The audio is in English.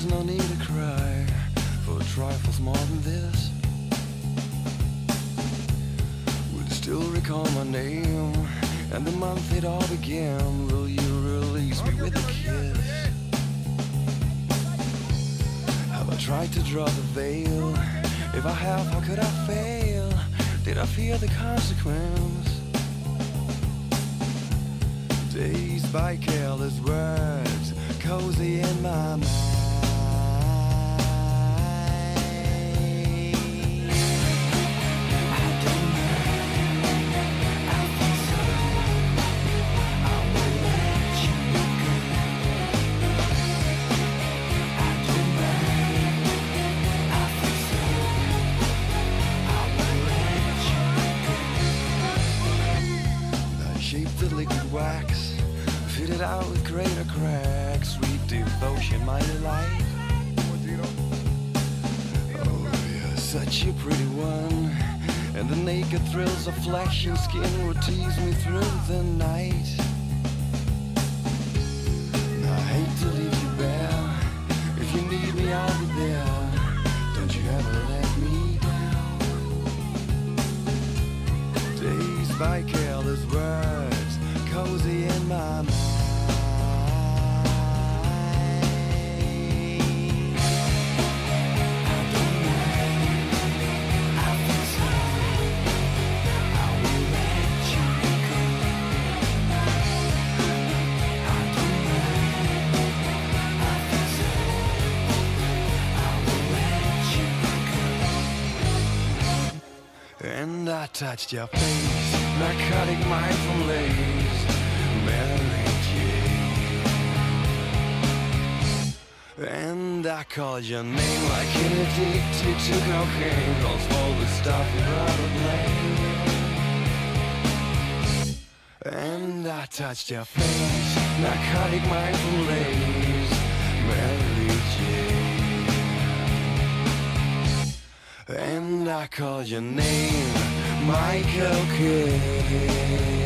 There's no need to cry for trifles more than this. Would you still recall my name and the month it all began? Will you release me with a kiss? Have I tried to draw the veil? If I have, how could I fail? Did I fear the consequence? Dazed by careless words, cozy in my mind. The liquid wax, fitted out with greater cracks. Sweet devotion, my delight. Oh, you're such a pretty one, and the naked thrills of flesh and skin will tease me through the night. I hate to leave you bare. If you need me, I'll be there. Don't you ever let me down. Dazed by careless words, cozy in my mind. I don't mind, I feel so. I will let you go. I don't mind, I feel so. I will let you go. And I touched your face, narcotic mind from lace. Mary Jane. And I called your name like an addicted to cocaine. Calls for the stuff you rather blame. And I touched your face, narcotic mind from lace. Mary Jane. And I called your name, Michael Kidd.